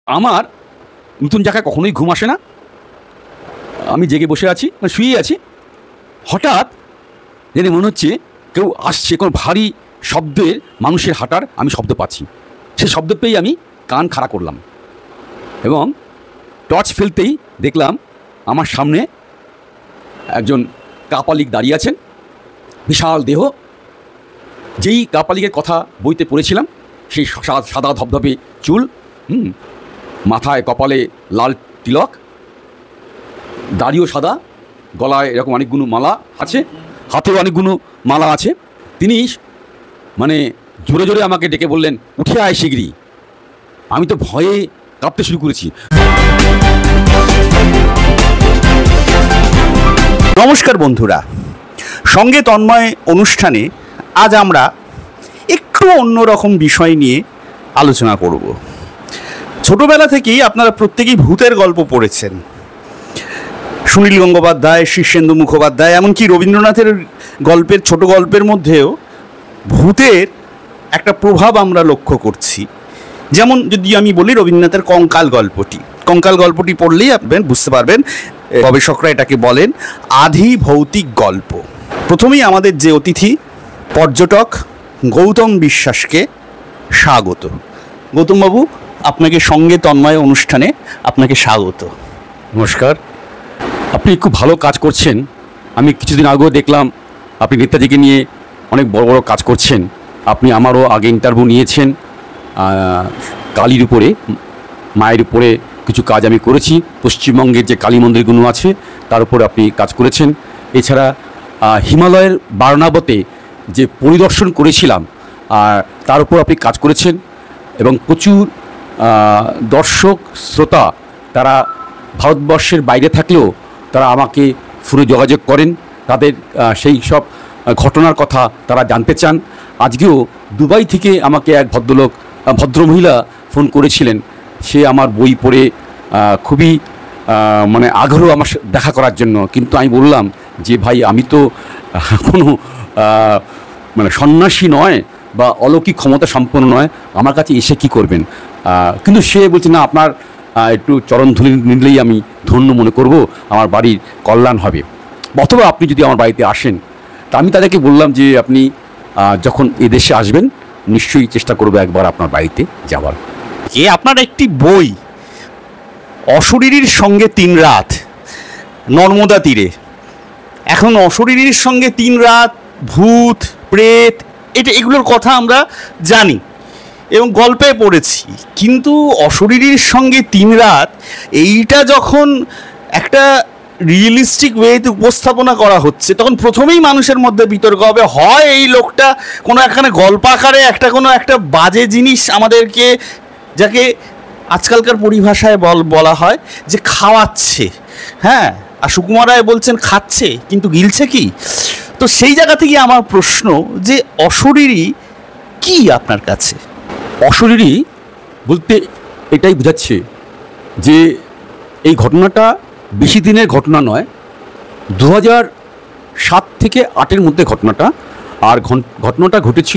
আমার নতুন জায়গায় কখনোই ঘুম আসে না। আমি জেগে বসে আছি, মানে শুয়েই আছি। হঠাৎ যেন মনে হচ্ছে কেউ আসছে, কোনো ভারী শব্দের, মানুষের হাঁটার আমি শব্দ পাচ্ছি। সে শব্দ পেয়েই আমি কান খাড়া করলাম এবং টর্চ ফেলতেই দেখলাম আমার সামনে একজন কাপালিক দাঁড়িয়ে আছেন, বিশাল দেহ। যেই কাপালিকের কথা বইতে পড়েছিলাম, সেই সাদা ধবধবে চুল, মাথায় কপালে লাল তিলক, দাড়িও সাদা, গলায় এরকম অনেকগুলো মালা আছে, হাতেও অনেকগুলো মালা আছে। তিনি মানে জোরে জোরে আমাকে ডেকে বললেন, উঠে আয় শিগগিরি। আমি তো ভয়ে কাঁপতে শুরু করেছি। নমস্কার বন্ধুরা, সঙ্গে তন্ময় অনুষ্ঠানে আজ আমরা একটু অন্যরকম বিষয় নিয়ে আলোচনা করব। ছোটবেলা থেকেই আপনারা প্রত্যেকেই ভূতের গল্প পড়েছেন। সুনীল গঙ্গোপাধ্যায়, শীর্ষেন্দু মুখোপাধ্যায়, এমনকি রবীন্দ্রনাথের গল্পের, ছোট গল্পের মধ্যেও ভূতের একটা প্রভাব আমরা লক্ষ্য করছি। যেমন যদি আমি বলি রবীন্দ্রনাথের কঙ্কাল গল্পটি পড়লেই আপনি বুঝতে পারবেন, গবেষকরা এটাকে বলেন আধি ভৌতিক গল্প। প্রথমেই আমাদের যে অতিথি পর্যটক গৌতম বিশ্বাসকে স্বাগত। গৌতমবাবু, আপনাকে সঙ্গে তন্ময় অনুষ্ঠানে আপনাকে স্বাগত। নমস্কার। আপনি খুব ভালো কাজ করছেন। আমি কিছুদিন আগেও দেখলাম আপনি নেতাজিকে নিয়ে অনেক বড় বড় কাজ করছেন। আপনি আমারও আগে ইন্টারভিউ নিয়েছেন। কালীর উপরে, মায়ের উপরে কিছু কাজ আমি করেছি। পশ্চিমবঙ্গের যে কালী মন্দিরগুলো আছে তার উপরে আপনি কাজ করেছেন। এছাড়া হিমালয়ের বারাণাবতে যে পরিদর্শন করেছিলাম তার উপর আপনি কাজ করেছেন এবং প্রচুর দর্শক শ্রোতা তারা ভারতবর্ষের বাইরে থাকলেও তারা আমাকে ফোনে যোগাযোগ করেন, তাদের সেই সব ঘটনার কথা তারা জানতে চান। আজকেও দুবাই থেকে আমাকে এক ভদ্রমহিলা ফোন করেছিলেন। সে আমার বই পড়ে খুবই মানে আগ্রহ আমার দেখা করার জন্য। কিন্তু আমি বললাম যে ভাই, আমি তো কোনো মানে সন্ন্যাসী নয় বা অলৌকিক ক্ষমতা সম্পন্ন নয়, আমার কাছে এসে কি করবেন। কিন্তু সে বলছে, না, আপনার একটু চরণধুলি নিলেই আমি ধন্য মনে করব, আমার বাড়ির কল্যাণ হবে, অথবা আপনি যদি আমার বাড়িতে আসেন। তা আমি তাদেরকে বললাম যে আপনি যখন এদেশে আসবেন নিশ্চয়ই চেষ্টা করবো একবার আপনার বাড়িতে যাওয়ার। আপনার একটি বই অশরীরীর সঙ্গে 3 রাত, নর্মদা তীরে। এখন অশরীরীর সঙ্গে 3 রাত, ভূত প্রেত, এগুলোর কথা আমরা জানি এবং গল্পে পড়েছি, কিন্তু অশরীরীর সঙ্গে 3 রাত এইটা যখন একটা রিয়েলিস্টিক ওয়েতে উপস্থাপনা করা হচ্ছে, তখন প্রথমেই মানুষের মধ্যে বিতর্ক হবে, হয় এই লোকটা কোনো একখানে গল্প আকারে কোনো একটা বাজে জিনিস আমাদেরকে, যাকে আজকালকার পরিভাষায় বলা হয় যে খাওয়াচ্ছে। হ্যাঁ, আর সুকুমার রায় বলছেন খাচ্ছে কিন্তু গিলছে কি। তো সেই জায়গা থেকে আমার প্রশ্ন যে অশরীরী কি আপনার কাছে? অশরীরী বলতে এটাই বোঝাচ্ছে যে এই ঘটনাটা বেশি দিনের ঘটনা নয়, 2007 থেকে 2008 মধ্যে ঘটনাটা। আর ঘটনাটা ঘটেছিল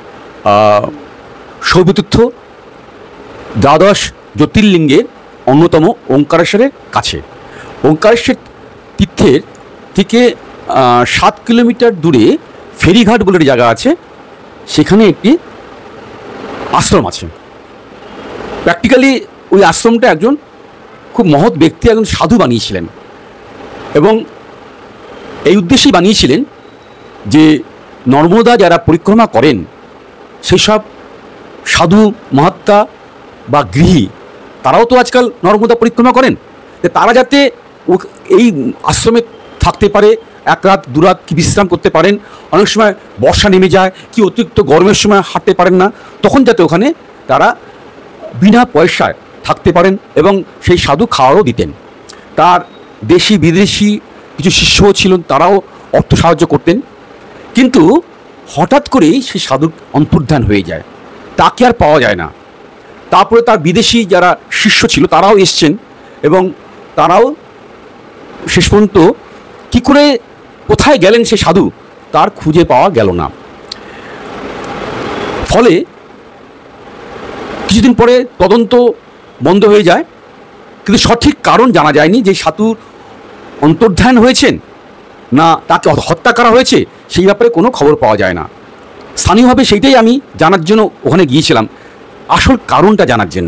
শৈবতীর্থ দ্বাদশ জ্যোতির্লিঙ্গের অন্যতম ওঙ্কারেশ্বরের কাছে। ওঙ্কারেশ্বর তীর্থের থেকে 7 কিলোমিটার দূরে ফেরিঘাট বলে একটি জায়গা আছে, সেখানে একটি আশ্রম আছে। প্র্যাকটিক্যালি ওই আশ্রমটা একজন খুব মহৎ ব্যক্তি, একজন সাধু বানিয়েছিলেন এবং এই উদ্দেশ্যেই বানিয়েছিলেন যে নর্মদা যারা পরিক্রমা করেন সেই সব সাধু মহাত্মা বা গৃহী, তারাও তো আজকাল নর্মদা পরিক্রমা করেন, তারা যাতে এই আশ্রমে থাকতে পারে, 1 রাত 2 রাত কি বিশ্রাম করতে পারেন। অনেক সময় বর্ষা নেমে যায়, কি অতিরিক্ত গরমের সময় হাঁটতে পারেন না, তখন যাতে ওখানে তারা বিনা পয়সায় থাকতে পারেন এবং সেই সাধু খাওয়ারও দিতেন। তার দেশি বিদেশি কিছু শিষ্যও ছিলেন, তারাও অর্থ সাহায্য করতেন। কিন্তু হঠাৎ করেই সেই সাধুর অন্তর্ধান হয়ে যায়, তাকে আর পাওয়া যায় না। তারপরে তার বিদেশি যারা শিষ্য ছিল তারাও এসছেন এবং তারাও শেষ পর্যন্ত কী করে কোথায় গেলেন সে সাধু তার খুঁজে পাওয়া গেল না। ফলে কিছুদিন পরে তদন্ত বন্ধ হয়ে যায়, কিন্তু সঠিক কারণ জানা যায়নি যে সাধুর অন্তর্ধান হয়েছেন না তাকে হত্যা করা হয়েছে, সেই ব্যাপারে কোনো খবর পাওয়া যায় না। স্থানীয়ভাবে সেইটাই আমি জানার জন্য ওখানে গিয়েছিলাম, আসল কারণটা জানার জন্য।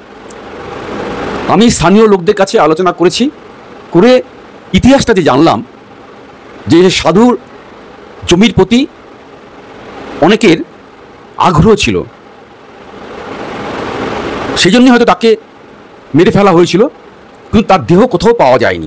আমি স্থানীয় লোকদের কাছে আলোচনা করেছি, করে ইতিহাসটা যে জানলাম যে সাধুর জমির প্রতি অনেকের আগ্রহ ছিল, সেই জন্যই হয়তো তাকে মেরে ফেলা হয়েছিল, কিন্তু তার দেহ কোথাও পাওয়া যায়নি।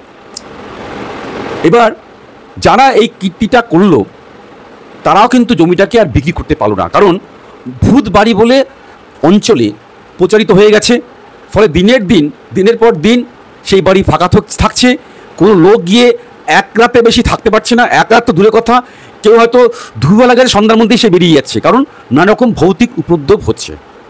এবার যারা এই কীর্তিটা করলো তারাও কিন্তু জমিটাকে আর বিক্রি করতে পারলো না, কারণ ভূত বাড়ি বলে অঞ্চলে প্রচারিত হয়ে গেছে। ফলে দিনের পর দিন সেই বাড়ি ফাঁকা থাকছে, কোনো লোক গিয়ে এক রাতে বেশি থাকতে পারছে না। এক রাত তো দূরের কথা, কেউ হয়তো দুবেলা গেছে সন্ধ্যার মধ্যেই সে বেরিয়ে যাচ্ছে, কারণ নানা রকম ভৌতিক উপদ্রব হচ্ছে।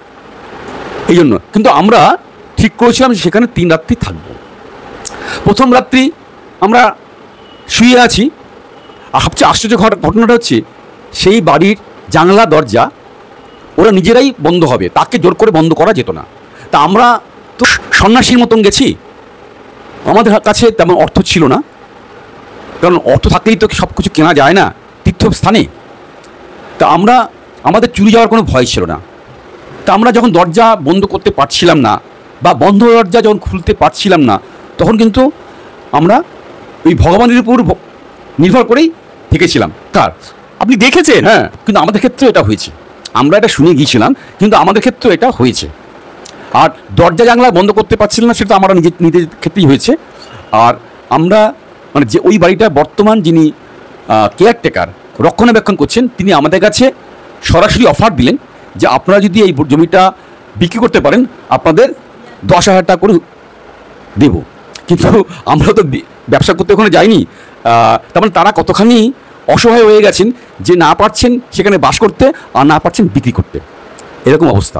এই জন্য কিন্তু আমরা ঠিক করেছিলাম সেখানে 3 রাত্রি থাকবো। প্রথম রাত্রি আমরা শুয়ে আছি, আর সবচেয়ে আশ্চর্য ঘটনাটা হচ্ছে সেই বাড়ির জানলা দরজা ওরা নিজেরাই বন্ধ হবে, তাকে জোর করে বন্ধ করা যেত না। তা আমরা তো সন্ন্যাসীর মতন গেছি, আমাদের কাছে তেমন অর্থ ছিল না, কারণ অর্থ থাকলেই তো সব কিছু কেনা যায় না তীর্থস্থানে। তা আমাদের চুরি যাওয়ার কোনো ভয় ছিল না। তা আমরা যখন দরজা বন্ধ করতে পারছিলাম না বা বন্ধ দরজা যখন খুলতে পারছিলাম না, তখন কিন্তু আমরা ওই ভগবানের উপর নির্ভর করেই থেকেছিলাম। কার আপনি দেখেছেন? হ্যাঁ, কিন্তু আমাদের ক্ষেত্রেও এটা হয়েছে। আমরা এটা শুনে গিয়েছিলাম, কিন্তু আমাদের ক্ষেত্রেও এটা হয়েছে। আর দরজা জানলা বন্ধ করতে পারছিলাম না, সেটা আমরা নিজেদের ক্ষেত্রেই হয়েছে। আর আমরা মানে যে ওই বাড়িটা বর্তমান যিনি কেয়ারটেকার রক্ষণাবেক্ষণ করছেন, তিনি আমাদের কাছে সরাসরি অফার দিলেন যে আপনারা যদি এই জমিটা বিক্রি করতে পারেন আপনাদের 10,000 টাকা করে দেব। কিন্তু আমরা তো ব্যবসা করতে ওখানে যাইনি, তার মানে তারা কতখানি অসহায় হয়ে গেছেন যে না পারছেন সেখানে বাস করতে আর না পারছেন বিক্রি করতে, এরকম অবস্থা।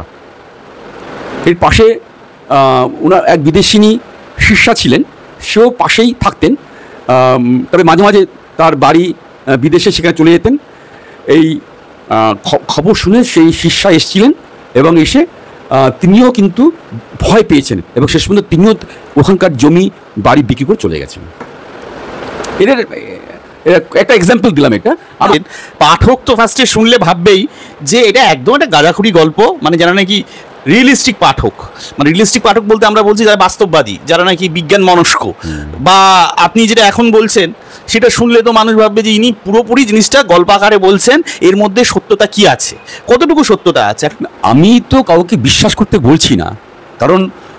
এর পাশে ওনার এক বিদেশিনী শিষ্যা ছিলেন, সেও পাশেই থাকতেন, তবে মাঝে মাঝে তার বাড়ি বিদেশে, সেখানে চলে যেতেন। এই খবর শুনে সেই শিষ্যা এসেছিলেন এবং এসে তিনিও কিন্তু ভয় পেয়েছেন এবং শেষ পর্যন্ত তিনিও ওখানকার জমি বাড়ি বিক্রি করে চলে গেছেন। এদের একটা এক্সাম্পল দিলাম। এটা আর পাঠক তো ফার্স্টে শুনলে ভাববেই যে এটা একদম একটা গাঁজাখুরি গল্প, মানে যারা নাকি রিয়েলিস্টিক পাঠক, মানে রিয়েলিস্টিক পাঠক বলতে আমরা বলছি যারা বাস্তববাদী, যারা নাকি বিজ্ঞান মনস্ক, বা আপনি যেটা এখন বলছেন সেটা শুনলে তো মানুষ ভাববে যে ইনি পুরোপুরি জিনিসটা গল্প আকারে বলছেন, এর মধ্যে সত্যতা কি আছে, কতটুকু সত্যতা আছে। আমি তো কাউকে বিশ্বাস করতে বলছি না, কারণ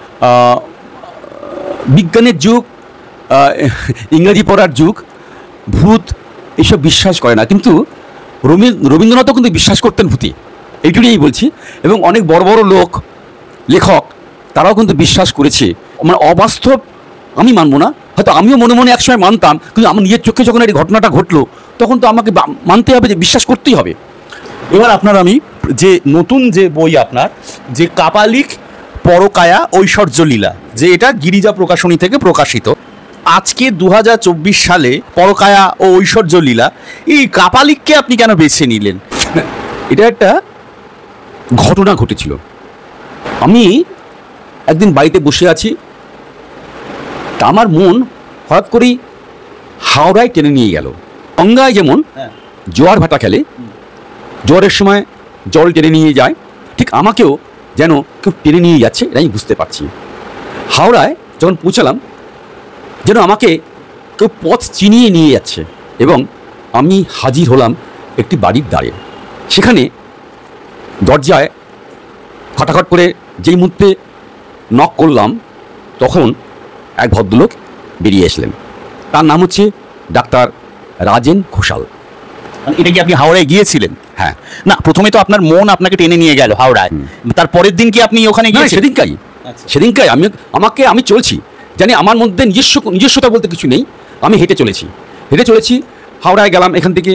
বিজ্ঞানের যুগ, ইংরেজি পড়ার যুগ, ভূত এসব বিশ্বাস করে না। কিন্তু রবীন্দ্রনাথও কিন্তু বিশ্বাস করতেন ভূতে, এইটুকুই বলছি। এবং অনেক বড় বড় লোক, লেখক, তারাও কিন্তু বিশ্বাস করেছে। মানে অবাস্তব আমি মানবো না, হয়তো আমিও মনে মনে একসময় মানতাম, কিন্তু আমার নিজের চোখে যখন এই ঘটনাটা ঘটলো তখন তো আমাকে মানতে হবে, যে বিশ্বাস করতেই হবে। এবার আপনার আমি যে নতুন যে বই আপনার, যে কাপালিক পরকায়া ঐশ্বর্য লীলা, যে এটা গিরিজা প্রকাশনী থেকে প্রকাশিত, আজকে 2024 সালে পরকায়া ও ঐশ্বর্য লীলা, এই কাপালিককে আপনি কেন বেছে নিলেন? এটা একটা ঘটনা ঘটেছিল। আমি একদিন বাড়িতে বসে আছি, তা আমার মন হঠাৎ করেই হাওড়ায় টেনে নিয়ে গেল। গঙ্গায় যেমন জোয়ার ভাটা খেলে, জোয়ারের সময় জল টেনে নিয়ে যায়, ঠিক আমাকেও যেন কেউ টেনে নিয়ে যাচ্ছে, এটা আমি বুঝতে পারছি। হাওড়ায় যখন পৌঁছালাম, যেন আমাকে কেউ পথ চিনিয়ে নিয়ে যাচ্ছে, এবং আমি হাজির হলাম একটি বাড়ির দ্বারে। সেখানে দরজায় খটাখট করে যেই মুহূর্তে নক করলাম, তখন এক ভদ্রলোক বেরিয়ে আসলেন। তার নাম হচ্ছে ডাক্তার রাজেন ঘোষাল। এটা কি আপনি হাওড়ায় গিয়েছিলেন? হ্যাঁ। না, প্রথমে তো আপনার মন আপনাকে টেনে নিয়ে গেল হাওড়ায়, তার পরের দিন কি আপনি ওখানে গিয়েছিলেন? সেদিনকাই আমি চলছি, জানি আমার মধ্যে নিজস্বতা বলতে কিছু নেই, আমি হেঁটে চলেছি হাওড়ায় গেলাম। এখান থেকে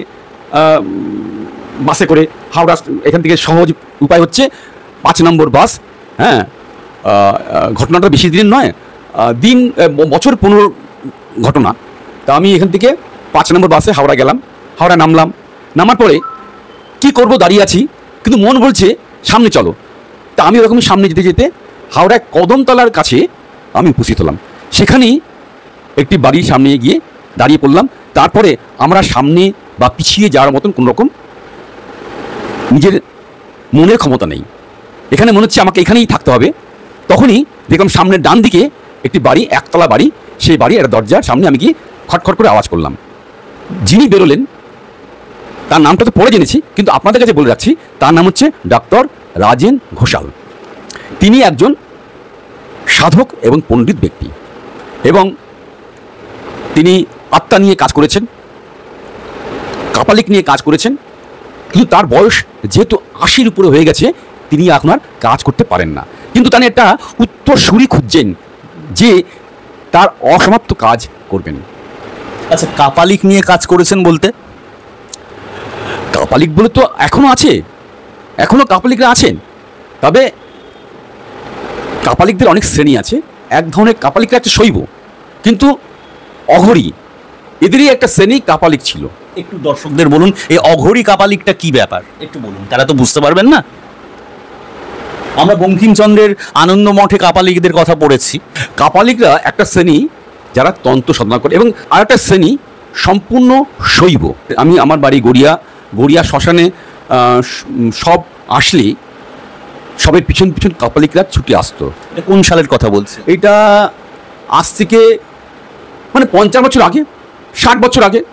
বাসে করে হাওড়া, এখান থেকে সহজ উপায় হচ্ছে 5 নম্বর বাস। হ্যাঁ, ঘটনাটা বেশি দিন নয়, বছর 15 ঘটনা। তা আমি এখান থেকে 5 নম্বর বাসে হাওড়া গেলাম, হাওড়া নামলাম। নামার পরে কি করব, দাঁড়িয়ে আছি, কিন্তু মন বলছে সামনে চলো। তা আমি ওরকমই সামনে যেতে যেতে হাওড়ায় কদমতলার কাছে আমি উপস্থিত হলাম। সেখানেই একটি বাড়ির সামনে গিয়ে দাঁড়িয়ে পড়লাম। তারপরে আমরা সামনে বা পিছিয়ে যাওয়ার মতন কোনো রকম নিজের মনের ক্ষমতা নেই। এখানে মনে হচ্ছে আমাকে এখানেই থাকতে হবে। তখনই দেখলাম সামনের ডান দিকে একটি বাড়ি, একতলা বাড়ি। সেই বাড়ি একটা দরজার সামনে আমি গিয়ে খটখট করে আওয়াজ করলাম। যিনি বেরোলেন তার নামটা তো পরে জেনেছি, কিন্তু আপনাদের কাছে বলে রাখছি, তার নাম হচ্ছে ডক্টর রাজেন ঘোষাল। তিনি একজন সাধক এবং পণ্ডিত ব্যক্তি, এবং তিনি আত্মা নিয়ে কাজ করেছেন, কাপালিক নিয়ে কাজ করেছেন। কিন্তু তার বয়স যেহেতু 80-র উপরে হয়ে গেছে, তিনি এখন আর কাজ করতে পারেন না। কিন্তু তিনি একটা উত্তরসূরি খুঁজছেন যে তার অসমাপ্ত কাজ করবেন। আচ্ছা, কাপালিক নিয়ে কাজ করেছেন বলতে? কাপালিক বলে তো এখনও আছে, এখনও কাপালিকরা আছেন। তবে কাপালিকদের অনেক শ্রেণী আছে। এক ধরনের কাপালিকরা একটা শৈব, কিন্তু অঘরী, এদেরই একটা শ্রেণী কাপালিক ছিল। একটু দর্শকদের বলুন এই অঘরী কাপালিকটা কি ব্যাপার, একটু বলুন, তারা তো বুঝতে পারবেন না। আমরা বঙ্কিমচন্দ্রের আনন্দ মঠে কাপালিকদের কথা পড়েছি। কাপালিকরা একটা শ্রেণী যারা তন্ত্র সাধনা করে, এবং আরেকটা শ্রেণী সম্পূর্ণ শৈব। আমি আমার বাড়ি গড়িয়া শ্মশানে সব আসলে সবের পিছন পিছন কাপালিকরা ছুটে আসতো। এটা কোন সালের কথা বলছে? এটা আজ থেকে মানে 50 বছর আগে, 60 বছর আগে,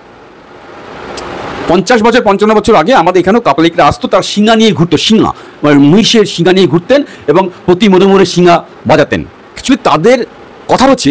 50 বছর 55 বছর আগে আমাদের এখানেও কাপালিকরা আসতো। তার শিঙা নিয়ে ঘুরতো, শিঙা মানে মহিষের শিঙা নিয়ে ঘুরতেন এবং প্রতি মনে মনে শিঙা বাজাতেন। অ্যাকচুয়ালি তাদের কথা হচ্ছে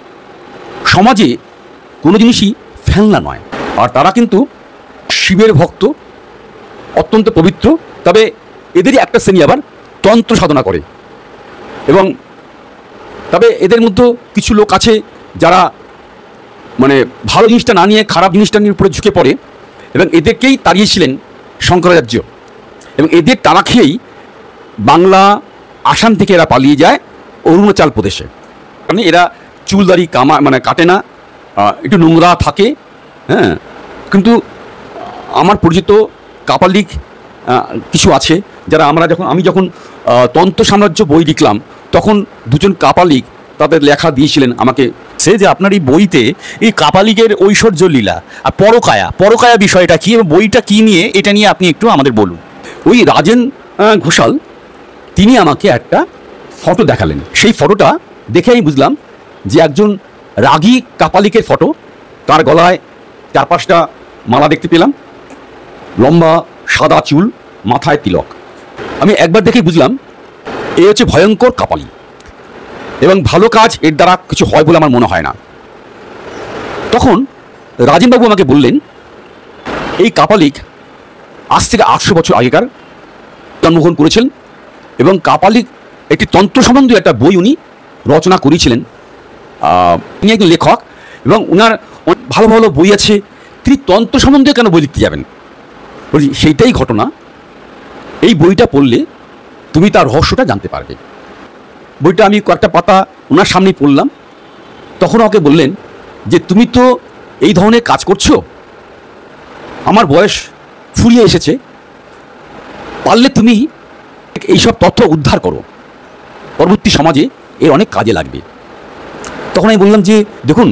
সমাজে কোনো জিনিসই ফেলনা নয়। আর তারা কিন্তু শিবের ভক্ত, অত্যন্ত পবিত্র। তবে এদেরই একটা শ্রেণী আবার তন্ত্র সাধনা করে, এবং তবে এদের মধ্যে কিছু লোক আছে যারা মানে ভালো জিনিসটা না নিয়ে খারাপ জিনিসটা নিয়ে উপরে ঝুঁকে পড়ে, এবং এদেরকেই তাড়িয়েছিলেন শঙ্করাচার্য। এবং এদের তারা খেয়েই বাংলা, আসাম থেকে এরা পালিয়ে যায় অরুণাচল প্রদেশে। মানে এরা চুলদারি মানে কাটে না, একটু নোংরা থাকে। হ্যাঁ, কিন্তু আমার পরিচিত কাপালিক কিছু আছে যারা আমি যখন তন্ত্র সাম্রাজ্য বই লিখলাম, তখন দুজন কাপালিক তাদের লেখা দিয়েছিলেন আমাকে। সে যে আপনার এই বইতে এই কাপালিকের ঐশ্বর্য লীলা আর পরকায়া বিষয়টা কি এবং বইটা কি নিয়ে, এটা নিয়ে আপনি একটু আমাদের বলুন। ওই রাজেন ঘোষাল তিনি আমাকে একটা ফটো দেখালেন। সেই ফটোটা দেখে আমি বুঝলাম যে একজন রাগী কাপালিকের ফটো। তার গলায় 4-5টা মালা দেখতে পেলাম, লম্বা সাদা চুল, মাথায় তিলক। আমি একবার দেখেই বুঝলাম এ হচ্ছে ভয়ঙ্কর কাপালি, এবং ভালো কাজ এর দ্বারা কিছু হয় বলে আমার মনে হয় না। তখন রাজেনবাবু আমাকে বললেন এই কাপালিক আজ থেকে 800 বছর আগেকার জন্মগ্রহণ করেছিলেন, এবং কাপালিক একটি তন্ত্র সম্বন্ধীয় একটা বই উনি রচনা করেছিলেন। তিনি একজন লেখক, এবং ওনার ভালো ভালো বই আছে। তিনি তন্ত্র সম্বন্ধে কেন বই লিখতে যাবেন? বলছি সেইটাই ঘটনা। এই বইটা পড়লে তুমি তার রহস্যটা জানতে পারবে। বইটা আমি কয়েকটা পাতা ওনার সামনেই পড়লাম। তখন ওকে বললেন যে তুমি তো এই ধরনের কাজ করছো, আমার বয়স ফুরিয়ে এসেছে, পারলে তুমি এইসব তথ্য উদ্ধার করো, পরবর্তী সমাজে এর অনেক কাজে লাগবে। তখন আমি বললাম যে দেখুন,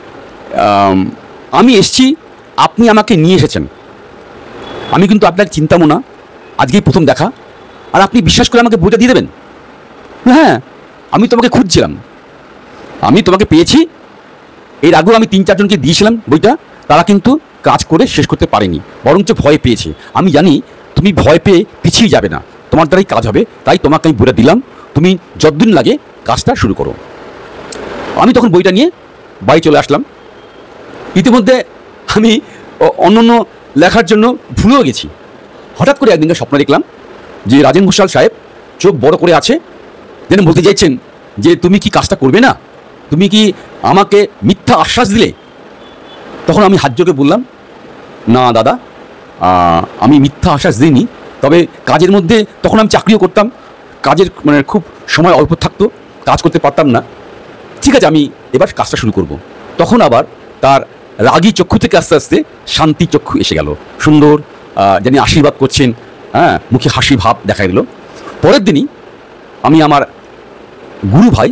আমি এসছি, আপনি আমাকে নিয়ে এসেছেন, আমি কিন্তু আপনাকে চিন্তামো না, আজকেই প্রথম দেখা, আর আপনি বিশ্বাস করে আমাকে বইটা দিয়ে দেবেন? হ্যাঁ, আমি তোমাকে খুঁজছিলাম, আমি তোমাকে পেয়েছি। এর আগেও আমি 3-4 জনকে দিয়েছিলাম বইটা, তারা কিন্তু কাজ করে শেষ করতে পারেনি, বরঞ্চ ভয় পেয়েছে। আমি জানি তুমি ভয় পেয়ে পিছিয়ে যাবে না, তোমার দ্বারাই কাজ হবে, তাই তোমাকে আমি বইটা দিলাম, তুমি যতদিন লাগে কাজটা শুরু করো। আমি তখন বইটা নিয়ে বাড়ি চলে আসলাম। ইতিমধ্যে আমি অন্য লেখার জন্য ভুলেও গেছি। হঠাৎ করে একদিনকে স্বপ্ন দেখলাম যে রাজেন ঘোষাল সাহেব চোখ বড় করে আছে, যেন বলতে চাইছেন যে তুমি কি কাজটা করবে না, তুমি কি আমাকে মিথ্যা আশ্বাস দিলে? তখন আমি হাত জোড়ে বললাম, না দাদা, আমি মিথ্যা আশ্বাস দিইনি, তবে কাজের মধ্যে তখন আমি চাকরিও করতাম, কাজের মানে খুব সময় অল্প থাকতো, কাজ করতে পারতাম না। ঠিক আছে, আমি এবার কাজটা শুরু করব। তখন আবার তার রাগী চক্ষু থেকে আস্তে আস্তে শান্তি চক্ষু এসে গেল, সুন্দর যিনি আশীর্বাদ করছেন, হ্যাঁ, মুখে হাসি ভাব দেখা গেল। পরের দিনই আমি আমার গুরু ভাই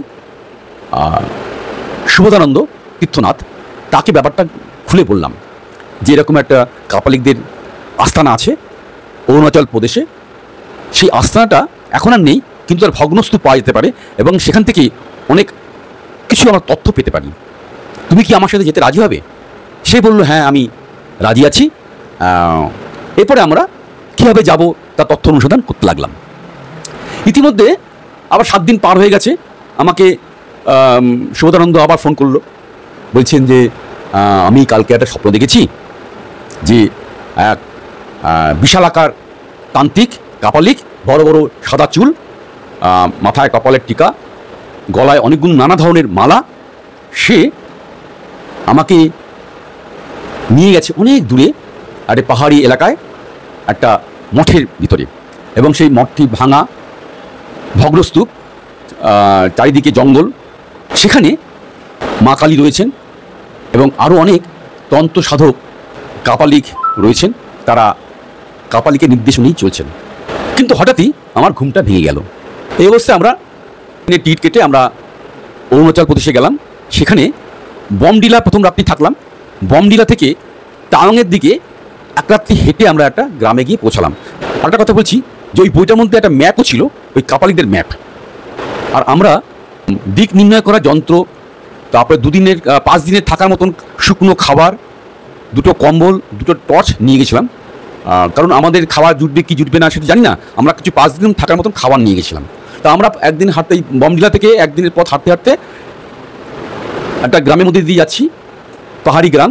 শুভদানন্দ তীর্থনাথ, তাকে ব্যাপারটা খুলে বললাম যে এরকম একটা কাপালিকদের আস্তানা আছে অরুণাচল প্রদেশে। সেই আস্তানাটা এখন আর নেই, কিন্তু তার ভগ্নস্তূপ পাওয়া যেতে পারে এবং সেখান থেকে অনেক কিছু আমরা তথ্য পেতে পারি। তুমি কি আমার সাথে যেতে রাজি হবে? সে বলল, হ্যাঁ আমি রাজি আছি। এরপরে আমরা কীভাবে যাব তার তথ্য অনুসন্ধান করতে লাগলাম। ইতিমধ্যে আবার 7 দিন পার হয়ে গেছে। আমাকে শুভদানন্দ আবার ফোন করলো, বলছেন যে আমি কালকে একটা স্বপ্ন দেখেছি যে এক বিশালাকার তান্ত্রিক কাপালিক, বড় বড় সাদা চুল, মাথায় কপালের টিকা, গলায় অনেকগুলো নানা ধরনের মালা, সে আমাকে নিয়ে গেছে অনেক দূরে একটা পাহাড়ি এলাকায় একটা মঠের ভিতরে, এবং সেই মঠটি ভাঙা ভগ্নস্তূপ, চারিদিকে জঙ্গল, সেখানে মা কালী রয়েছেন এবং আরও অনেক তন্ত্র সাধক কাপালিক রয়েছেন, তারা কাপালিকের নির্দেশনেই চলছেন। কিন্তু হঠাৎই আমার ঘুমটা ভেঙে গেল। এই অবস্থায় আমরা টিকিট কেটে আমরা অরুণাচল প্রদেশে গেলাম। সেখানে বমডিলা প্রথম রাত্রি থাকলাম। বমডিলা থেকে টাওয়াংয়ের দিকে এক রাত্রি হেঁটে আমরা একটা গ্রামে গিয়ে পৌঁছালাম। আরেকটা কথা বলছি যে ওই বইটার মধ্যে একটা ম্যাপও ছিল, ওই কাপালিকদের ম্যাপ। আর আমরা দিক নির্ণয় করা যন্ত্র, তারপরে 5 দিনের থাকার মতন শুকনো খাবার, 2টো কম্বল, 2টো টর্চ নিয়ে গেছিলাম। কারণ আমাদের খাবার জুটবে কি জুটবে না সেটা জানি না, আমরা কিছু 5 দিন থাকার মতন খাবার নিয়ে গেছিলাম। তা আমরা একদিন হাঁটতে, বমডিলা থেকে একদিনের পথ হাঁটতে হাঁটতে একটা গ্রামের মধ্যে দিয়ে যাচ্ছি, পাহাড়ি গ্রাম,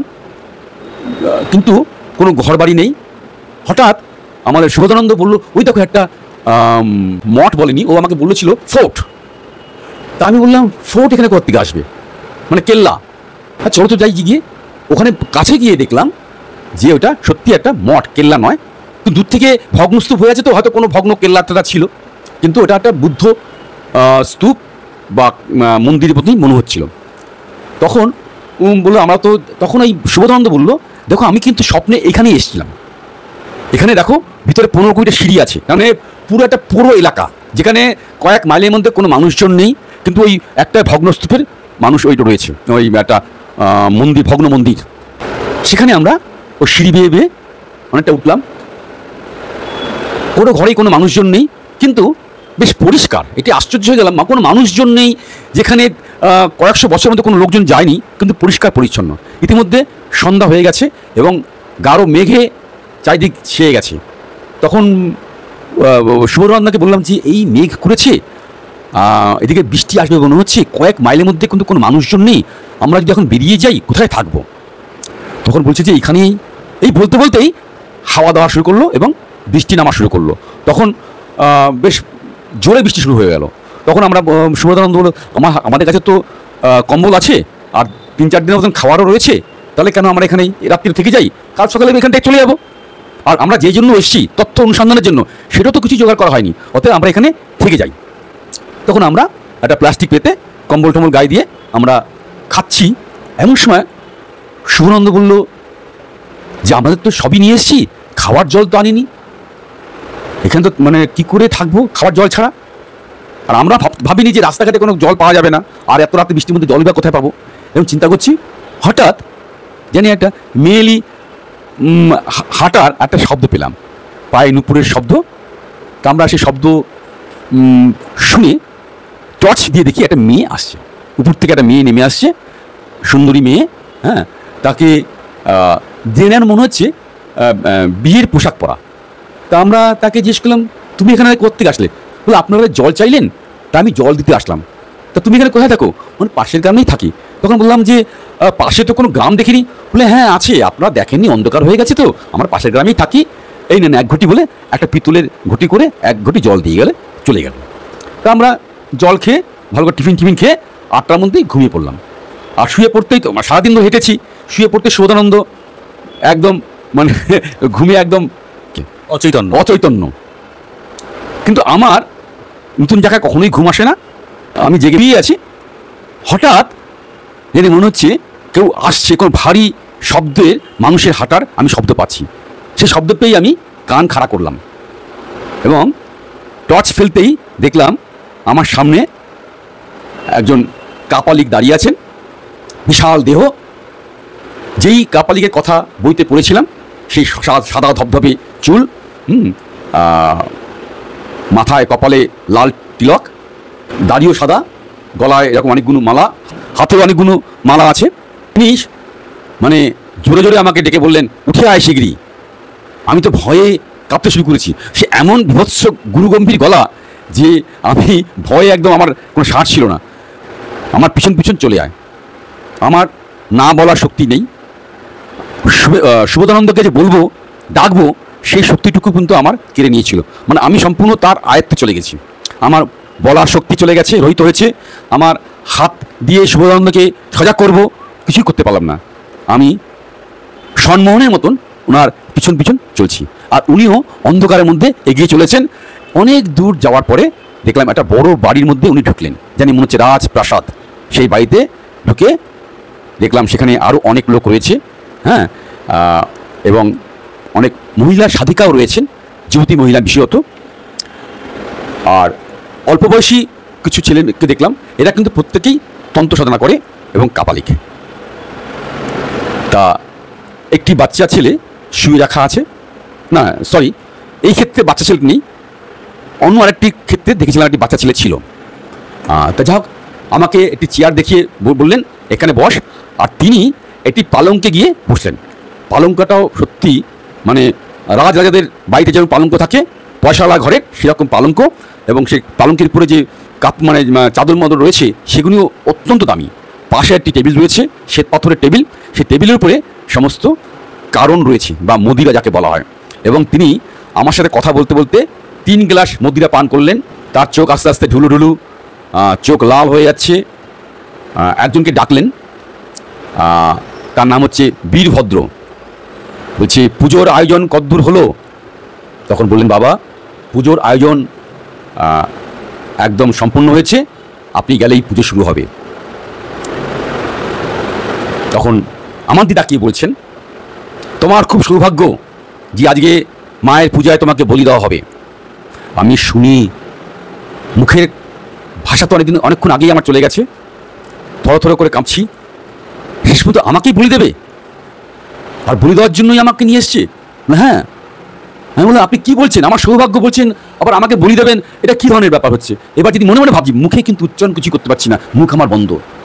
কিন্তু কোনো ঘর বাড়ি নেই। হঠাৎ আমাদের শুভদানন্দ বলল, ওই দেখো একটা মঠ, বলেনি, ও আমাকে বলেছিল ফোর্ট। তা আমি বললাম, ফোর্ট এখানে কোথা থেকে আসবে, মানে কেল্লা? হ্যাঁ চলো তো যাই। গিয়ে ওখানে কাছে গিয়ে দেখলাম যে ওটা সত্যি একটা মঠ, কেল্লা নয়। তো দূর থেকে ভগ্নস্তূপ হয়ে আছে, তো হয়তো কোনো ভগ্ন কেল্লাটা ছিল, কিন্তু ওটা একটা বুদ্ধ স্তূপ বা মন্দিরের মতোই মনে হচ্ছিল। তখন বললো, আমরা তো তখন এই শুভদানন্দ বলল, দেখো আমি কিন্তু স্বপ্নে এখানেই এসেছিলাম, এখানে দেখো ভিতরে 15 কোটিটা সিঁড়ি আছে, মানে পুরো একটা পুরো এলাকা যেখানে কয়েক মাইলের মধ্যে কোনো মানুষজন নেই, কিন্তু ওই একটা ভগ্নস্তূপের মানুষ ওইটা রয়েছে, ওই একটা মন্দির, ভগ্ন মন্দির। সেখানে আমরা ওই সিঁড়ি বেয়ে বেয়ে অনেকটা উঠলাম। কোনো ঘরেই কোনো মানুষজন নেই, কিন্তু বেশ পরিষ্কার। এটি আশ্চর্য হয়ে গেলাম, কোনো মানুষজন নেই, যেখানে কয়েকশো বছরের মধ্যে কোনো লোকজন যায়নি, কিন্তু পরিষ্কার পরিচ্ছন্ন। ইতিমধ্যে সন্ধ্যা হয়ে গেছে এবং গাঢ় মেঘে চারিদিক ছেয়ে গেছে। তখন শুভদানন্দকে বললাম যে এই মেঘ করেছে, এদিকে বৃষ্টি আসবে মনে হচ্ছে, কয়েক মাইলের মধ্যে কিন্তু কোনো মানুষজন নেই, আমরা যদি এখন বেরিয়ে যাই কোথায় থাকবো? তখন বলছে যে এখানেই। এই বলতে বলতেই হাওয়া দেওয়া শুরু করলো এবং বৃষ্টি নামা শুরু করলো। তখন বেশ জোরে বৃষ্টি শুরু হয়ে গেল। তখন আমরা শুভদানন্দ বলল, আমাদের কাছে তো কম্বল আছে আর 3-4 দিনের মতন খাবারও রয়েছে, তাহলে কেন আমরা এখানেই রাত্রি থেকে যাই, কাল সকালে এখান থেকে চলে যাবো। আর আমরা যেই জন্য এসেছি তথ্য অনুসন্ধানের জন্য, সেটাও তো কিছু জোগাড় করা হয়নি, অতএব আমরা এখানে থেকে যাই। তখন আমরা একটা প্লাস্টিক পেতে কম্বল টম্বল গায়ে দিয়ে আমরা খাচ্ছি। এমন সময় শুভনন্দ বলল যে আমাদের তো সবই নিয়ে এসেছি, খাবার জল তো আনিনি, এখানে তো মানে কী করে থাকবো খাবার জল ছাড়া? আর আমরা ভাবিনি যে রাস্তাঘাটে কোনো জল পাওয়া যাবে না, আর এত রাতে বৃষ্টির মধ্যে জল বা কোথায় পাবো, এবং চিন্তা করছি। হঠাৎ জানি একটা মেয়েলি হাঁটার একটা শব্দ পেলাম, পায়ে নুপুরের শব্দ। তা আমরা সেই শব্দ শুনে টর্চ দিয়ে দেখি একটা মেয়ে আসছে, উপর থেকে একটা মেয়ে নেমে আসছে, সুন্দরী মেয়ে। হ্যাঁ, তাকে জেনার মনে হচ্ছে বিয়ের পোশাক পরা। তা আমরা তাকে জিজ্ঞেস করলাম, তুমি এখানে কোত্থেকে আসলে? বলে, আপনারা জল চাইলেন, তা আমি জল দিতে আসলাম। তা তুমি এখানে কোথায় থাকো? মানে পাশের গ্রামেই থাকি। তখন বললাম যে পাশে তো কোনো গ্রাম দেখিনি। বলে, হ্যাঁ আছে, আপনারা দেখেননি, অন্ধকার হয়ে গেছে তো, আমার পাশের গ্রামেই থাকি। এই নেন 1 ঘটি, বলে একটা পিতলের ঘটি করে 1 ঘটি জল দিয়ে গেলে চলে গেল। তা আমরা জল খেয়ে ভালো করে টিফিন খেয়ে 8টার মধ্যেই ঘুমিয়ে পড়লাম। আর শুয়ে পড়তেই তো সারাদিন তো হেঁটেছি, শুয়ে পড়তে শুভদানন্দ একদম মানে ঘুমিয়ে একদম অচৈতন্য। কিন্তু আমার নতুন জায়গায় কখনোই ঘুম আসে না, আমি জেগেই আছি। হঠাৎ যেন মনে হচ্ছে কেউ আসছে, কোনো ভারী শব্দের, মানুষের হাঁটার আমি শব্দ পাচ্ছি। সে শব্দ পেয়েই আমি কান খাড়া করলাম এবং টর্চ ফেলতেই দেখলাম আমার সামনে একজন কাপালিক দাঁড়িয়ে আছেন, বিশাল দেহ। যেই কাপালিকের কথা বইতে পড়েছিলাম, সেই সাদা ধবধবে চুল, মাথায় কপালে লাল তিলক, দাড়িও সাদা, গলায় এরকম অনেকগুলো মালা, হাতেও অনেকগুলো মালা আছে। তিনি মানে জোরে জোরে আমাকে ডেকে বললেন, উঠে আয় শিগগিরি। আমি তো ভয়ে কাঁপতে শুরু করেছি। সে এমন বিভৎস গুরুগম্ভীর গলা যে আমি ভয়ে একদম, আমার কোনো সাহস ছিল না। আমার পিছন পিছন চলে আয়। আমার না বলার শক্তি নেই। সুবোধানন্দকে যে বলবো, ডাকবো, সেই শক্তিটুকু কিন্তু আমার কেড়ে নিয়েছিল। মানে আমি সম্পূর্ণ তার আয়ত্তে চলে গেছি। আমার বলার শক্তি চলে গেছে, রহিত হয়েছে। আমার হাত দিয়ে সুবোধানন্দকে সজাগ করব, কিছুই করতে পারলাম না। আমি সন্মোহনের মতন ওনার পিছন পিছন চলছি, আর উনিও অন্ধকারের মধ্যে এগিয়ে চলেছেন। অনেক দূর যাওয়ার পরে দেখলাম একটা বড় বাড়ির মধ্যে উনি ঢুকলেন, জানি মনে হচ্ছে রাজপ্রাসাদ। সেই বাড়িতে ঢুকে দেখলাম সেখানে আরও অনেক লোক রয়েছে, হ্যাঁ, এবং অনেক মহিলা সাধিকাও রয়েছেন, যুবতী মহিলা বিশেষত। আর অল্প বয়সী কিছু ছেলেকে দেখলাম, এরা কিন্তু প্রত্যেকেই তন্ত্র সাধনা করে এবং কাপালিক। তা একটি বাচ্চা ছেলে শুয়ে রাখা আছে, না সরি, এই ক্ষেত্রে বাচ্চা ছেলে নেই, অন্য আরেকটি ক্ষেত্রে দেখেছিলাম একটি বাচ্চা ছেলে ছিল। তা যাই হোক, আমাকে একটি চেয়ার দেখিয়ে বললেন, এখানে বস। আর তিনি একটি পালঙ্কে গিয়ে বসলেন। পালঙ্কটাও সত্যি মানে রাজাদের বাড়িতে যেমন পালঙ্ক থাকে, পয়সাওয়ালা ঘরে সেরকম পালঙ্ক, এবং সেই পালঙ্কের উপরে যে মানে চাদর মদর রয়েছে সেগুলিও অত্যন্ত দামি। পাশে একটি টেবিল রয়েছে, শ্বেত পাথরের টেবিল। সেই টেবিলের উপরে সমস্ত কারণ রয়েছে, বা মদিরা যাকে বলা হয়। এবং তিনি আমার সাথে কথা বলতে বলতে 3 গ্লাস মদিরা পান করলেন। তার চোখ আস্তে আস্তে ঢুলু ঢুলু, চোখ লাল হয়ে যাচ্ছে। একজনকে ডাকলেন, তার নাম হচ্ছে বীরভদ্র। বলছে, পুজোর আয়োজন কদ্দূর হলো? তখন বললেন, বাবা, পুজোর আয়োজন একদম সম্পূর্ণ হয়েছে, আপনি গেলেই পুজো শুরু হবে। তখন আমার দিদা কি বলছেন, তোমার খুব সৌভাগ্য যে আজকে মায়ের পূজায় তোমাকে বলি দেওয়া হবে। আমি শুনি, মুখের ভাষা তো অনেকক্ষণ আগেই আমার চলে গেছে, থরথর করে কাঁপছি। শেষ পর্যন্ত আমাকেই বলি দেবে, আর বলি দেওয়ার জন্যই আমাকে নিয়ে এসছে? না, হ্যাঁ। আমি বললাম, আপনি কি বলছেন? আমার সৌভাগ্য বলছেন, আবার আমাকে বলি দেবেন? এটা কী ধরনের ব্যাপার হচ্ছে? এবার যদি মনে মনে ভাবছি, মুখে কিন্তু উচ্চারণ কিছু করতে পারছি না, মুখ আমার বন্ধ।